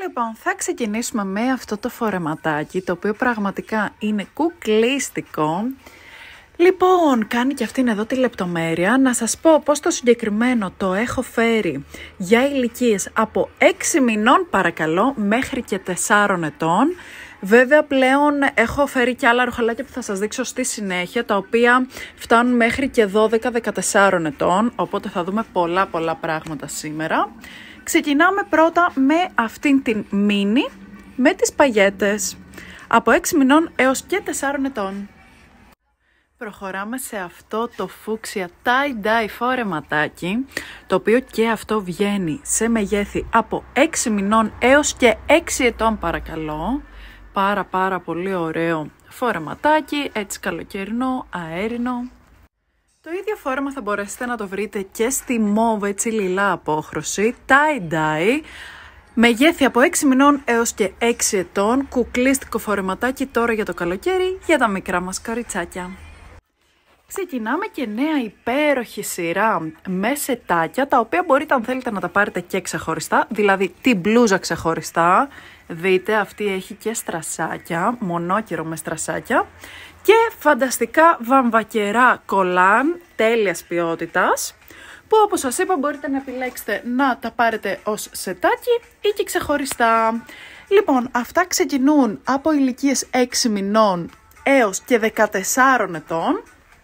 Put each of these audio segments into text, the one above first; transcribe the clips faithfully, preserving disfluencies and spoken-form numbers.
Λοιπόν, θα ξεκινήσουμε με αυτό το φορεματάκι, το οποίο πραγματικά είναι κουκλίστικο. Λοιπόν, κάνει και αυτήν εδώ τη λεπτομέρεια. Να σας πω πως το συγκεκριμένο το έχω φέρει για ηλικίες από έξι μηνών παρακαλώ μέχρι και τεσσάρων ετών. Βέβαια πλέον έχω φέρει και άλλα ρουχαλάκια που θα σας δείξω στη συνέχεια, τα οποία φτάνουν μέχρι και δώδεκα με δεκατέσσερα ετών, οπότε θα δούμε πολλά πολλά πράγματα σήμερα. Ξεκινάμε πρώτα με αυτήν την μίνι με τις παγιέτες από έξι μηνών έως και τεσσάρων ετών. Προχωράμε σε αυτό το φούξια tie-dye φορεματάκι, το οποίο και αυτό βγαίνει σε μεγέθη από έξι μηνών έως και έξι ετών παρακαλώ. Πάρα πάρα πολύ ωραίο φορεματάκι, έτσι καλοκαιρινό, αέρινο. Το ίδιο φόρεμα θα μπορέσετε να το βρείτε και στη μόβ έτσι λιλά απόχρωση, tie-dye, μεγέθη από έξι μηνών έως και έξι ετών, κουκλίστικο φορεματάκι τώρα για το καλοκαίρι για τα μικρά μας κοριτσάκια. Ξεκινάμε και νέα υπέροχη σειρά με σετάκια, τα οποία μπορείτε αν θέλετε να τα πάρετε και ξεχωριστά, δηλαδή την μπλούζα ξεχωριστά. Δείτε, αυτή έχει και στρασάκια, μονόκερο με στρασάκια και φανταστικά βαμβακερά κολάν τέλειας ποιότητας, που όπως σας είπα μπορείτε να επιλέξετε να τα πάρετε ως σετάκι ή και ξεχωριστά. Λοιπόν, αυτά ξεκινούν από ηλικίες έξι μηνών έως και δεκατεσσάρων ετών.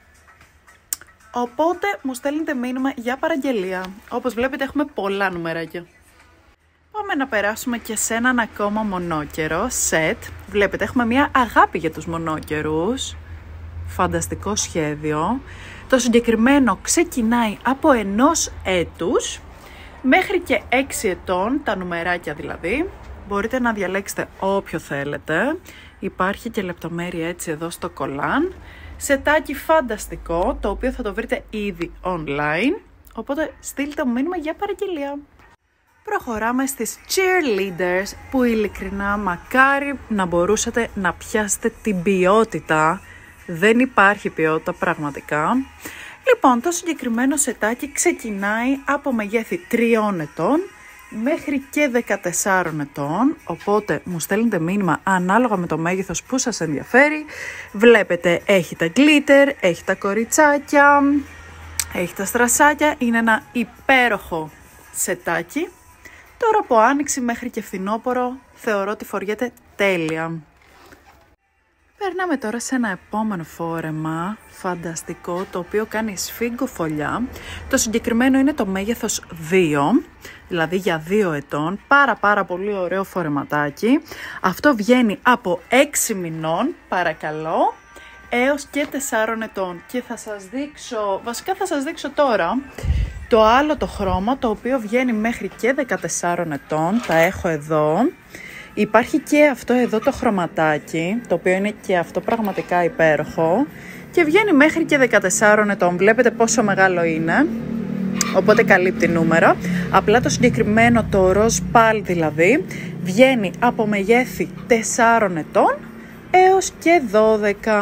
Οπότε μου στέλνετε μήνυμα για παραγγελία. Όπως βλέπετε έχουμε πολλά νουμεράκια. Πάμε να περάσουμε και σε έναν ακόμα μονόκερο σετ. Βλέπετε έχουμε μια αγάπη για τους μονόκερους. Φανταστικό σχέδιο. Το συγκεκριμένο ξεκινάει από ενός έτους μέχρι και έξι ετών, τα νουμεράκια δηλαδή. Μπορείτε να διαλέξετε όποιο θέλετε. Υπάρχει και λεπτομέρεια έτσι εδώ στο κολάν. Σετάκι φανταστικό, το οποίο θα το βρείτε ήδη online, οπότε στείλτε μου μήνυμα για παραγγελία. Προχωράμε στις cheerleaders, που ειλικρινά μακάρι να μπορούσατε να πιάσετε την ποιότητα. Δεν υπάρχει ποιότητα πραγματικά. Λοιπόν, το συγκεκριμένο σετάκι ξεκινάει από μεγέθη τριών ετών μέχρι και δεκατεσσάρων ετών, οπότε μου στέλνετε μήνυμα ανάλογα με το μέγεθος που σας ενδιαφέρει. Βλέπετε, έχει τα glitter, έχει τα κοριτσάκια, έχει τα στρασάκια, είναι ένα υπέροχο σετάκι. Τώρα από άνοιξη μέχρι και φθινόπωρο θεωρώ ότι φοριέται τέλεια. Περνάμε τώρα σε ένα επόμενο φόρεμα φανταστικό, το οποίο κάνει σφίγγο-φωλιά. Το συγκεκριμένο είναι το μέγεθος δύο, δηλαδή για δύο ετών. Πάρα πάρα πολύ ωραίο φορεματάκι. Αυτό βγαίνει από έξι μηνών, παρακαλώ, έως και τεσσάρων ετών. Και θα σας δείξω, βασικά θα σας δείξω τώρα, το άλλο το χρώμα, το οποίο βγαίνει μέχρι και δεκατεσσάρων ετών. Τα έχω εδώ. Υπάρχει και αυτό εδώ το χρωματάκι, το οποίο είναι και αυτό πραγματικά υπέροχο και βγαίνει μέχρι και δεκατεσσάρων ετών. Βλέπετε πόσο μεγάλο είναι, οπότε καλύπτει νούμερα. Απλά το συγκεκριμένο, το ροζ πάλ δηλαδή, βγαίνει από μεγέθη τεσσάρων ετών έως και δώδεκα.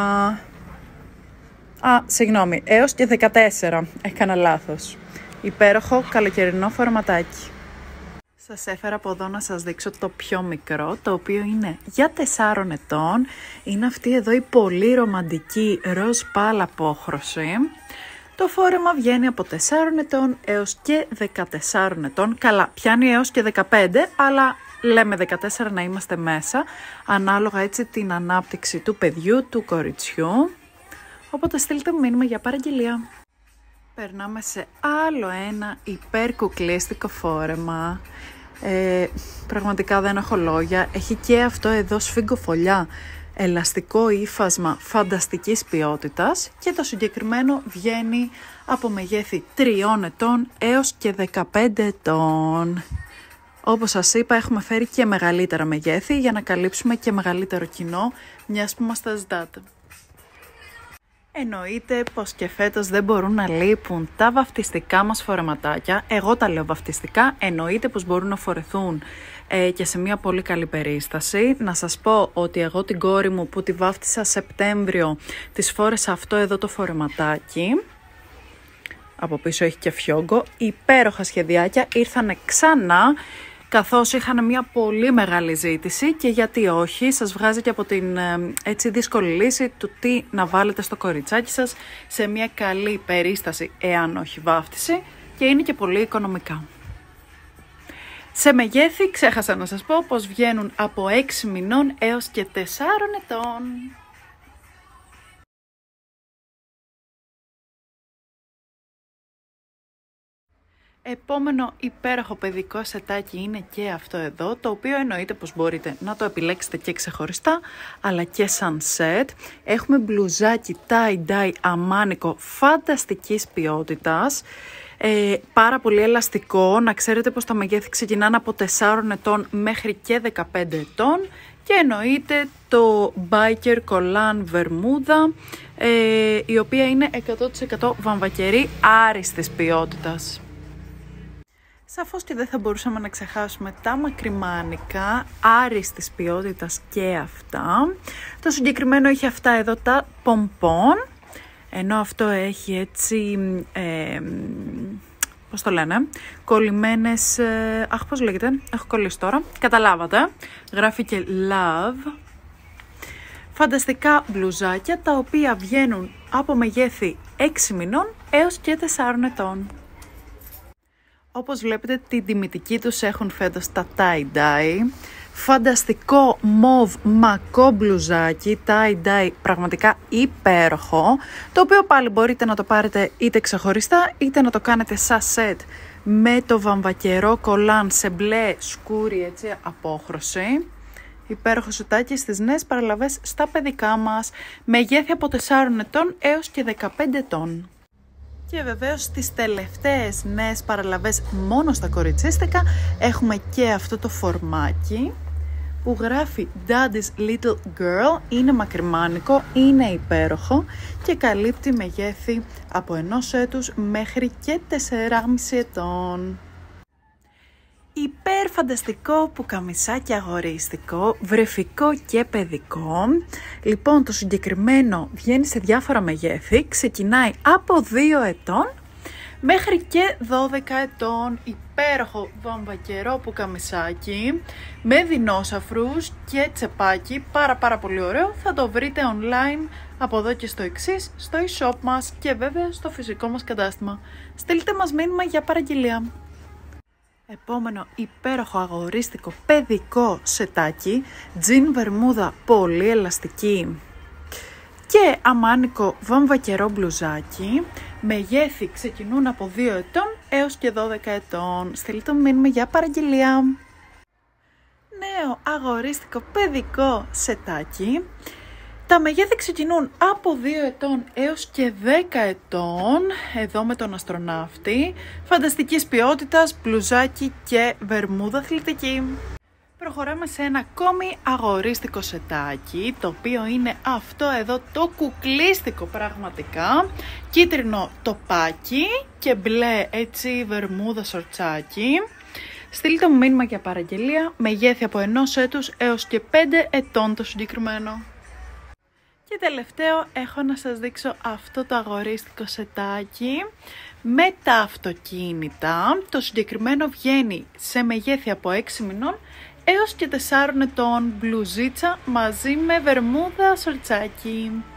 Α, συγγνώμη, έως και δεκατέσσερα. Έκανα λάθος. Υπέροχο καλοκαιρινό φορματάκι. Σας έφερα από εδώ να σας δείξω το πιο μικρό, το οποίο είναι για τεσσάρων ετών. Είναι αυτή εδώ η πολύ ρομαντική ροζ πάλ απόχρωση. Το φόρεμα βγαίνει από τεσσάρων ετών έως και δεκατεσσάρων ετών. Καλά, πιάνει έως και δεκαπέντε, αλλά λέμε δεκατέσσερα να είμαστε μέσα, ανάλογα έτσι την ανάπτυξη του παιδιού, του κοριτσιού. Οπότε στείλτε μου μήνυμα για παραγγελία. Περνάμε σε άλλο ένα υπερκουκλίστικο φόρεμα. Ε, πραγματικά δεν έχω λόγια. Έχει και αυτό εδώ σφίγγο-φωλιά, ελαστικό ύφασμα φανταστικής ποιότητας και το συγκεκριμένο βγαίνει από μεγέθη τριών ετών έως και δεκαπέντε ετών. Όπως σας είπα, έχουμε φέρει και μεγαλύτερα μεγέθη για να καλύψουμε και μεγαλύτερο κοινό, μιας που μας τα ζητάτε. Εννοείται πως και φέτος δεν μπορούν να λείπουν τα βαφτιστικά μας φορεματάκια. Εγώ τα λέω βαφτιστικά, εννοείται πως μπορούν να φορεθούν ε, και σε μια πολύ καλή περίσταση. Να σας πω ότι εγώ την κόρη μου που τη βάφτισα Σεπτέμβριο, της φόρεσα αυτό εδώ το φορεματάκι. Από πίσω έχει και φιόγκο, υπέροχα σχεδιάκια, ήρθανε ξανά. καθώς είχαν μια πολύ μεγάλη ζήτηση και γιατί όχι, σας βγάζει και από την έτσι δύσκολη λύση του τι να βάλετε στο κοριτσάκι σας σε μια καλή περίσταση εάν όχι βάφτιση και είναι και πολύ οικονομικά. Σε μεγέθη ξέχασα να σας πω πως βγαίνουν από έξι μηνών έως και τεσσάρων ετών. Επόμενο υπέροχο παιδικό σετάκι είναι και αυτό εδώ, το οποίο εννοείται πως μπορείτε να το επιλέξετε και ξεχωριστά, αλλά και σαν σετ. Έχουμε μπλουζάκι tie-dye αμάνικο φανταστικής ποιότητας, ε, πάρα πολύ ελαστικό, να ξέρετε πως τα μεγέθη ξεκινάνε από τεσσάρων ετών μέχρι και δεκαπέντε ετών και εννοείται το biker collan βερμούδα, ε, η οποία είναι εκατό τοις εκατό βαμβακερή άριστης ποιότητας. Σαφώς και δεν θα μπορούσαμε να ξεχάσουμε τα μακριμάνικα, άριστης ποιότητας και αυτά. Το συγκεκριμένο έχει αυτά εδώ τα πομπον, ενώ αυτό έχει έτσι, ε, πώς το λένε, κολλημένες, ε, αχ πώς λέγεται, έχω κολλήσει τώρα, καταλάβατε, γράφει και love. Φανταστικά μπλουζάκια τα οποία βγαίνουν από μεγέθη έξι μηνών έως και τεσσάρων ετών. Όπως βλέπετε την τιμητική τους έχουν φέτος τα tie-dye, φανταστικό μοβ μακό μπλουζάκι, tie-dye πραγματικά υπέροχο, το οποίο πάλι μπορείτε να το πάρετε είτε ξεχωριστά είτε να το κάνετε σαν set με το βαμβακερό κολάν σε μπλε σκούρι έτσι απόχρωση. Υπέροχο σουτάκι στις νέες παραλαβές στα παιδικά μας, μεγέθη από τεσσάρων ετών έως και δεκαπέντε ετών. Και βεβαίως στις τελευταίες νέες παραλαβές μόνο στα κοριτσίστικα έχουμε και αυτό το φορμάκι που γράφει Daddy's Little Girl, είναι μακριμάνικο, είναι υπέροχο και καλύπτει μεγέθη από ενός έτους μέχρι και τεσσεράμισι ετών. Υπερφανταστικό πουκαμισάκι αγορίστικο, βρεφικό και παιδικό. Λοιπόν, το συγκεκριμένο βγαίνει σε διάφορα μεγέθη, ξεκινάει από δύο ετών μέχρι και δώδεκα ετών. Υπέροχο βαμβακερό πουκαμισάκι με δεινόσαφρους και τσεπάκι, πάρα πάρα πολύ ωραίο. Θα το βρείτε online από εδώ και στο εξής, στο e-shop μας και βέβαια στο φυσικό μας κατάστημα. Στείλτε μας μήνυμα για παραγγελία. Επόμενο υπέροχο αγορίστικο παιδικό σετάκι, τζιν βερμούδα πολύ ελαστική και αμάνικο βαμβακερό μπλουζάκι, μεγέθη ξεκινούν από δύο ετών έως και δώδεκα ετών. Στείλτε το μήνυμα για παραγγελία. Νέο αγορίστικο παιδικό σετάκι. Τα μεγέθη ξεκινούν από δύο ετών έως και δέκα ετών, εδώ με τον αστροναύτη, φανταστικής ποιότητας, μπλουζάκι και βερμούδα αθλητική. Προχωράμε σε ένα ακόμη αγορίστικο σετάκι, το οποίο είναι αυτό εδώ το κουκλίστικο πραγματικά, κίτρινο τοπάκι και μπλε έτσι βερμούδα σορτσάκι. Στείλτε μου μήνυμα για παραγγελία, μεγέθη από ενός έτους έως και πέντε ετών το συγκεκριμένο. Και τελευταίο έχω να σας δείξω αυτό το αγορίστικο σετάκι με τα αυτοκίνητα. Το συγκεκριμένο βγαίνει σε μεγέθη από έξι μηνών έως και τεσσάρων ετών, μπλουζίτσα μαζί με βερμούδα σορτσάκι.